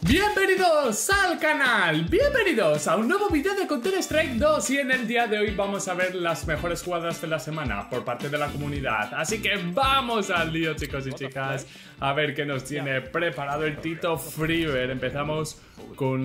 Bienvenidos al canal, bienvenidos a un nuevo vídeo de Counter-Strike 2 y en el día de hoy vamos a ver las mejores jugadas de la semana por parte de la comunidad. Así que vamos al lío, chicos y chicas, a ver qué nos tiene preparado el Tito Freever. Empezamos con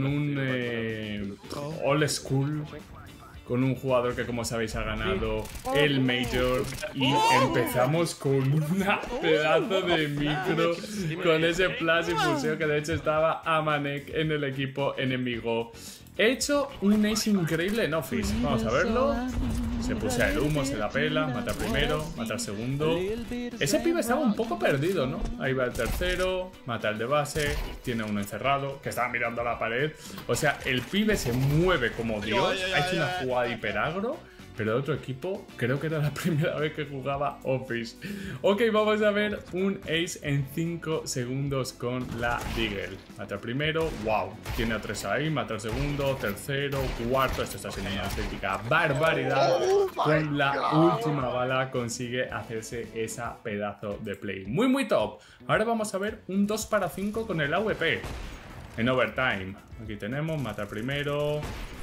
un old school, con un jugador que, como sabéis, ha ganado el Major. Y empezamos con una pedazo de micro, con ese flash y fuseo que de hecho estaba Amanek en el equipo enemigo. He hecho un ace increíble en Office. Vamos a verlo. Se pusea el humo, se la pela, mata primero, mata el segundo. Ese pibe estaba un poco perdido, ¿no? Ahí va el tercero, mata el de base, tiene uno encerrado, que estaba mirando a la pared. O sea, el pibe se mueve como Dios, ha hecho una jugada hiperagro. Pero de otro equipo, creo que era la primera vez que jugaba Office. Ok, vamos a ver un ace en 5 segundos con la Deagle. Mata el primero, wow, tiene a 3 ahí, mata el segundo, tercero, cuarto. Esto está siendo una auténtica barbaridad. Con la última bala consigue hacerse esa pedazo de play. Muy top. Ahora vamos a ver un 2 para 5 con el AWP. En overtime. Aquí tenemos, mata el primero.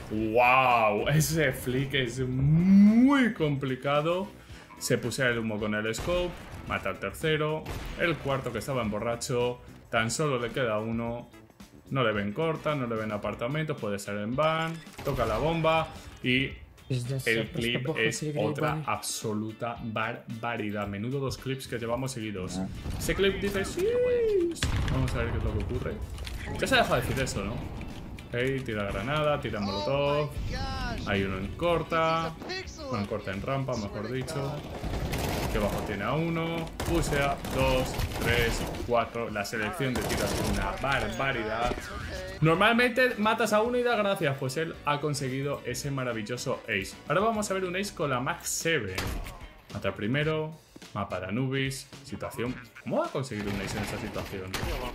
¡Wow! Ese flick es muy complicado. Se pusea el humo con el scope. Mata al tercero. El cuarto, que estaba en borracho. Tan solo le queda uno. No le ven corta, no le ven apartamentos. Puede ser en van. Toca la bomba. Y el clip es otra absoluta barbaridad. Menudo 2 clips que llevamos seguidos. Ese clip dice sí. Vamos a ver qué es lo que ocurre. Ya se ha dejado de decir eso, ¿no? Okay, tira granada, tira molotov. Hay uno en corta. Bueno, en corta en rampa, mejor dicho. Que abajo tiene a uno. Pusea, 2, 3, 4. La selección de tiros es una barbaridad. Normalmente matas a uno y da gracias. Pues él ha conseguido ese maravilloso ace. Ahora vamos a ver un ace con la Max 7. Mata el primero. Mapa de Anubis. Situación. ¿Cómo va a conseguir un ace en esa situación?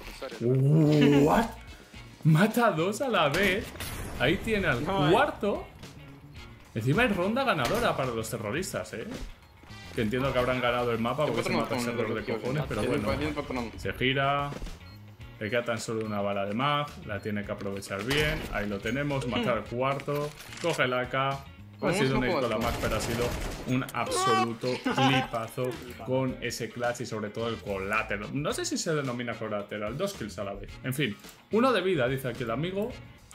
¿What? Mata a 2 a la vez. Ahí tiene al cuarto. Encima es ronda ganadora para los terroristas, Que entiendo que habrán ganado el mapa porque se mata ese error de cojones. Pero bueno, se gira. Le queda tan solo una bala de mag. La tiene que aprovechar bien. Ahí lo tenemos, mata al cuarto. Coge la AK. Ha sido un ace con la Mac, pero ha sido un absoluto clipazo con ese clutch y sobre todo el collateral. No sé si se denomina collateral, 2 kills a la vez. En fin, 1 de vida, dice aquí el amigo.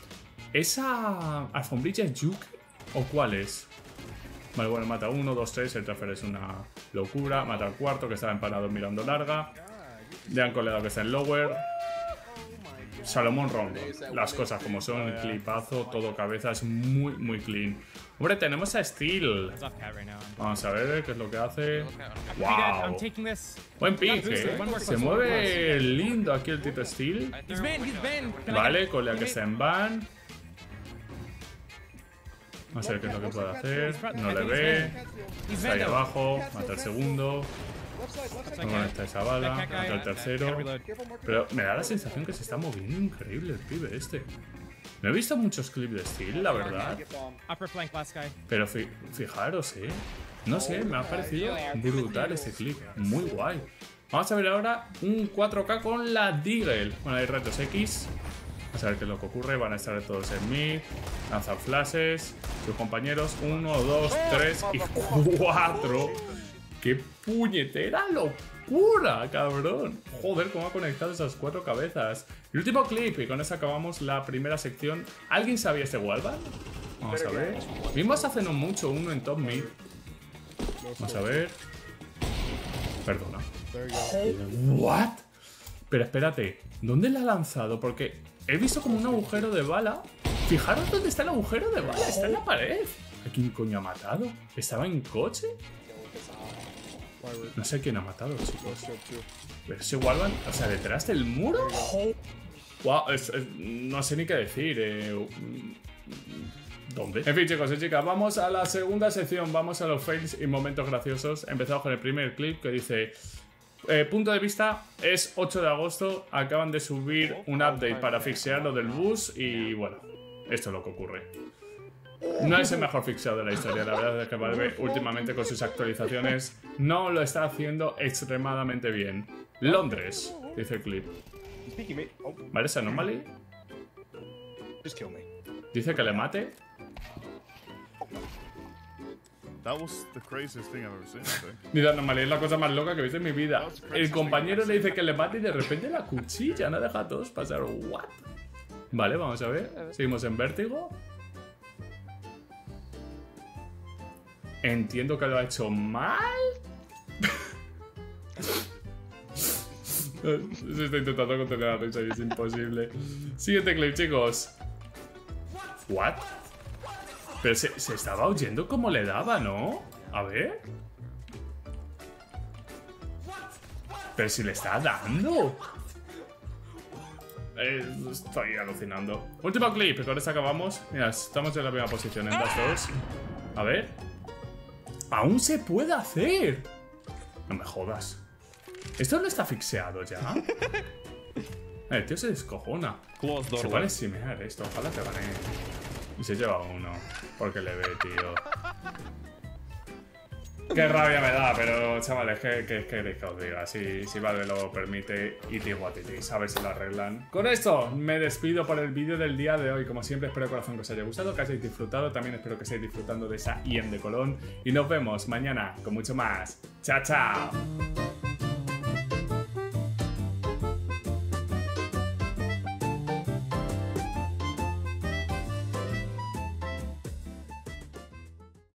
¿Esa alfombrilla es Juke o cuál es? Vale, bueno, mata 1, 2, 3, el transfer es una locura. Mata al cuarto, que estaba empanado mirando larga. Le han coleado que está en lower. Salomón Rondo, las cosas como son, clipazo, todo cabeza, es muy clean. Hombre, tenemos a Steel. Vamos a ver qué es lo que hace. ¡Wow! Buen pick, Se mueve lindo aquí el Tito Steel. Vale, colea que está en van. Vamos a ver qué es lo que puede hacer. No le ve. Está ahí abajo, mata el segundo. No conecta esa bala, mata el tercero. Pero me da la sensación que se está moviendo increíble el pibe este. No he visto muchos clips de Steel, la verdad. Pero fijaros, no sé, me ha parecido brutal este clip. Muy guay. Vamos a ver ahora un 4K con la Deagle. Bueno, hay retos X. Vamos a ver qué es lo que ocurre. Van a estar todos en mid. Lanzan flashes. Sus compañeros. 1, 2, 3 y 4. ¡Qué puñetera locura, cabrón! Joder, cómo ha conectado esas 4 cabezas. El último clip, y con eso acabamos la primera sección. ¿Alguien sabía este wallbang? Vamos a ver. Vimos hace no mucho uno en top mid. Vamos a ver. Perdona. ¿What? Pero espérate, ¿dónde la ha lanzado? Porque he visto como un agujero de bala. Fijaros dónde está el agujero de bala. Está en la pared. ¿A quién coño ha matado? ¿Estaba en coche? No sé quién ha matado, chicos. Pero ese wallbang, o sea, detrás del muro. Wow, no sé ni qué decir. ¿Dónde? En fin, chicos y chicas, vamos a la segunda sección. Vamos a los fails y momentos graciosos. Empezamos con el primer clip que dice: punto de vista, es 8 de agosto. Acaban de subir un update para fixear lo del bus. Y bueno, esto es lo que ocurre. No es el mejor fixeo de la historia, la verdad es que Valve últimamente con sus actualizaciones no lo está haciendo extremadamente bien. Londres, dice el clip. ¿Vale? ¿Es anomaly? Just kill me. Dice que le mate. That was the craziest thing I've ever seen, I think. Ni la normalidad es la cosa más loca que he visto en mi vida. El compañero le dice que le mate y de repente la cuchilla. No deja a todos pasar. ¿What? Vale, vamos a ver. Seguimos en vértigo. Entiendo que lo ha hecho mal. Se está intentando contener la risa y es imposible. Siguiente clip, chicos. ¿What? Pero se estaba oyendo como le daba, ¿no? A ver. Pero si le está dando. Estoy alucinando. Último clip, con esto acabamos. Mira, estamos en la misma posición en 2-2. A ver. ¡Aún se puede hacer! No me jodas. ¿Esto no está asfixiado ya? El tío se descojona. Se pone simear esto. Ojalá te gane. Y se lleva uno. Porque le ve, tío. Qué rabia me da, pero chavales, ¿qué queréis que os diga? Si Valve lo permite, y digo a Titi, a ver si lo arreglan. Con esto me despido por el vídeo del día de hoy. Como siempre, espero de corazón que os haya gustado, que hayáis disfrutado. También espero que estéis disfrutando de esa IEM de Colón. Y nos vemos mañana con mucho más. ¡Chao, chao!